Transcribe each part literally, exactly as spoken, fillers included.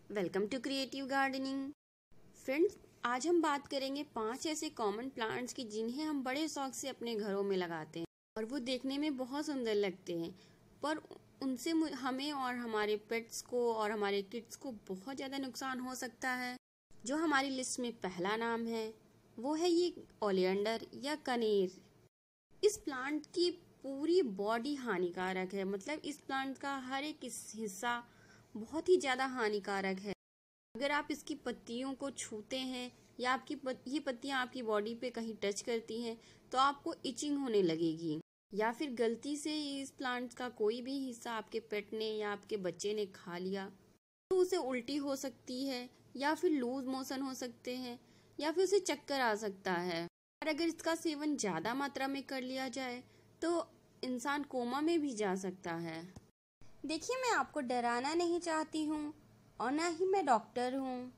Welcome to creative gardening. Friends, आज हम बात करेंगे पांच ऐसे कॉमन प्लांट्स की जिन्हें हम बड़े शौक से अपने घरों में लगाते हैं और वो देखने में बहुत सुंदर लगते हैं, पर उनसे हमें और हमारे पेट्स को और हमारे किड्स को बहुत ज़्यादा नुकसान हो सकता है। जो हमारी लिस्ट में पहला नाम है वो है ये ओलियंडर या कनेर। इस प्लांट की पूरी बॉडी हानिकारक है, मतलब इस प्लांट का हर एक हिस्सा बहुत ही ज़्यादा हानिकारक है। अगर आप इसकी पत्तियों को छूते हैं या आपकी पत, ये पत्तियां आपकी बॉडी पे कहीं टच करती हैं तो आपको इचिंग होने लगेगी, या फिर गलती से इस प्लांट का कोई भी हिस्सा आपके पेट ने या आपके बच्चे ने खा लिया तो उसे उल्टी हो सकती है, या फिर लूज मोशन हो सकते हैं, या फिर उसे चक्कर आ सकता है। और अगर इसका सेवन ज़्यादा मात्रा में कर लिया जाए तो इंसान कोमा में भी जा सकता है। देखिए, मैं आपको डराना नहीं चाहती हूँ और ना ही मैं डॉक्टर हूँ।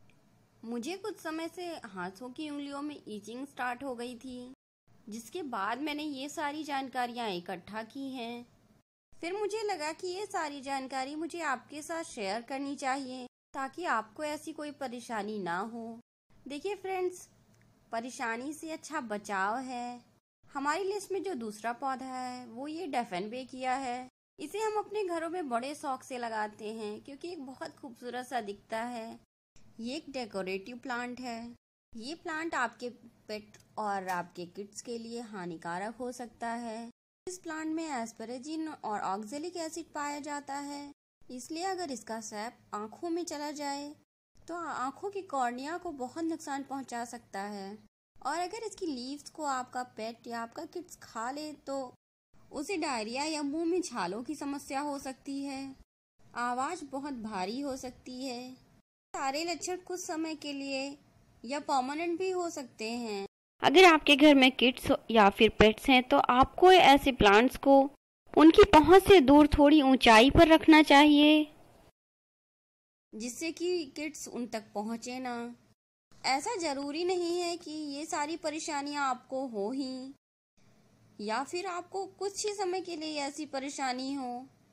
मुझे कुछ समय से हाथों की उंगलियों में ईचिंग स्टार्ट हो गई थी, जिसके बाद मैंने ये सारी जानकारियाँ इकट्ठा की हैं। फिर मुझे लगा कि ये सारी जानकारी मुझे आपके साथ शेयर करनी चाहिए ताकि आपको ऐसी कोई परेशानी ना हो। देखिए फ्रेंड्स, परेशानी से अच्छा बचाव है। हमारी लिस्ट में जो दूसरा पौधा है वो ये डेफनबेकिया है। इसे हम अपने घरों में बड़े शौक से लगाते हैं क्योंकि एक बहुत खूबसूरत सा दिखता है। ये एक डेकोरेटिव प्लांट है। ये प्लांट आपके पेट और आपके किड्स के लिए हानिकारक हो सकता है। इस प्लांट में एस्परेजिन और ऑक्जेलिक एसिड पाया जाता है, इसलिए अगर इसका सैप आँखों में चला जाए तो आँखों की कॉर्निया को बहुत नुकसान पहुंचा सकता है। और अगर इसकी लीव्स को आपका पेट या आपका किड्स खा ले तो उसे डायरिया या मुंह में छालों की समस्या हो सकती है। आवाज बहुत भारी हो सकती है। सारे लक्षण कुछ समय के लिए या परमानेंट भी हो सकते हैं। अगर आपके घर में किड्स या फिर पेट्स हैं तो आपको ऐसे प्लांट्स को उनकी पहुंच से दूर थोड़ी ऊंचाई पर रखना चाहिए, जिससे कि किड्स उन तक पहुंचे ना। ऐसा जरूरी नहीं है कि ये सारी परेशानियां आपको हो ही, या फिर आपको कुछ ही समय के लिए ऐसी परेशानी हो।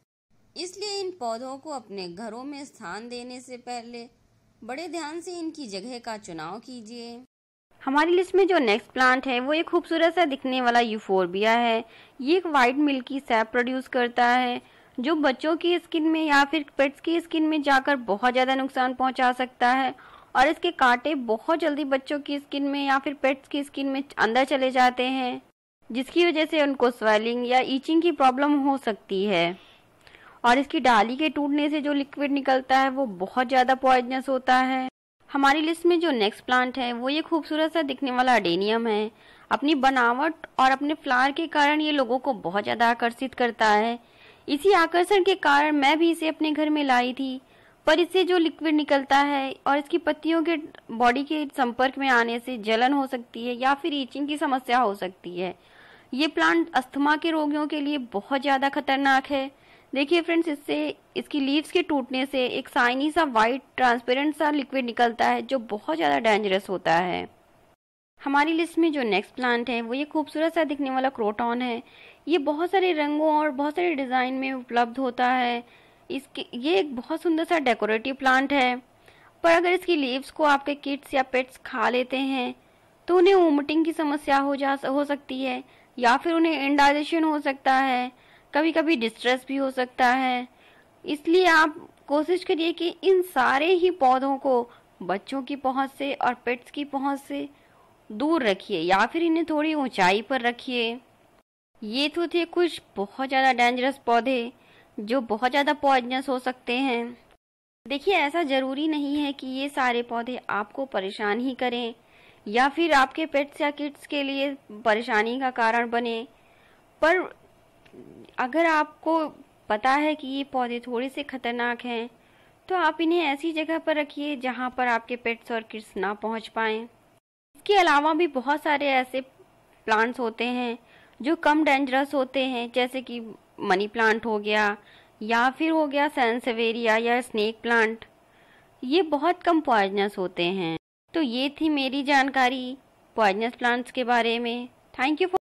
इसलिए इन पौधों को अपने घरों में स्थान देने से पहले बड़े ध्यान से इनकी जगह का चुनाव कीजिए। हमारी लिस्ट में जो नेक्स्ट प्लांट है वो एक खूबसूरत सा दिखने वाला यूफोर्बिया है। ये एक वाइट मिल्की सैप प्रोड्यूस करता है जो बच्चों की स्किन में या फिर पेट्स की स्किन में जाकर बहुत ज़्यादा नुकसान पहुंचा सकता है, और इसके कांटे बहुत जल्दी बच्चों की स्किन में या फिर पेट्स की स्किन में अंदर चले जाते हैं, जिसकी वजह से उनको स्वेलिंग या ईचिंग की प्रॉब्लम हो सकती है। और इसकी डाली के टूटने से जो लिक्विड निकलता है वो बहुत ज़्यादा पॉइजनस होता है। हमारी लिस्ट में जो नेक्स्ट प्लांट है वो ये खूबसूरत सा दिखने वाला अडेनियम है। अपनी बनावट और अपने फ्लावर के कारण ये लोगों को बहुत ज़्यादा आकर्षित करता है। इसी आकर्षण के कारण मैं भी इसे अपने घर में लाई थी, पर इससे जो लिक्विड निकलता है और इसकी पत्तियों के बॉडी के संपर्क में आने से जलन हो सकती है या फिर ईचिंग की समस्या हो सकती है। ये प्लांट अस्थमा के रोगियों के लिए बहुत ज़्यादा खतरनाक है। देखिए फ्रेंड्स, इससे इसकी लीव्स के टूटने से एक शाइनी सा वाइट ट्रांसपेरेंट सा लिक्विड निकलता है जो बहुत ज़्यादा डेंजरस होता है। हमारी लिस्ट में जो नेक्स्ट प्लांट है वो ये खूबसूरत सा दिखने वाला क्रोटॉन है। ये बहुत सारे रंगों और बहुत सारे डिज़ाइन में उपलब्ध होता है। इसके ये एक बहुत सुंदर सा डेकोरेटिव प्लांट है, पर अगर इसकी लीव्स को आपके किड्स या पेट्स खा लेते हैं तो उन्हें वोमिटिंग की समस्या हो जा हो सकती है, या फिर उन्हें इंडाइजेशन हो सकता है, कभी कभी डिस्ट्रेस भी हो सकता है। इसलिए आप कोशिश करिए कि इन सारे ही पौधों को बच्चों की पहुंच से और पेट्स की पहुंच से दूर रखिए, या फिर इन्हें थोड़ी ऊंचाई पर रखिए। ये तो थे कुछ बहुत ज़्यादा डेंजरस पौधे जो बहुत ज़्यादा पॉइजनस हो सकते हैं। देखिए, ऐसा ज़रूरी नहीं है कि ये सारे पौधे आपको परेशान ही करें या फिर आपके पेट्स या किड्स के लिए परेशानी का कारण बने, पर अगर आपको पता है कि ये पौधे थोड़े से खतरनाक हैं तो आप इन्हें ऐसी जगह पर रखिए जहाँ पर आपके पेट्स और किड्स ना पहुँच पाएँ। इसके अलावा भी बहुत सारे ऐसे प्लांट्स होते हैं जो कम डेंजरस होते हैं, जैसे कि मनी प्लांट हो गया या फिर हो गया सैनसेवेरिया या स्नेक प्लांट। ये बहुत कम पॉइजनस होते हैं। तो ये थी मेरी जानकारी पॉइजनस प्लांट्स के बारे में। Thank you for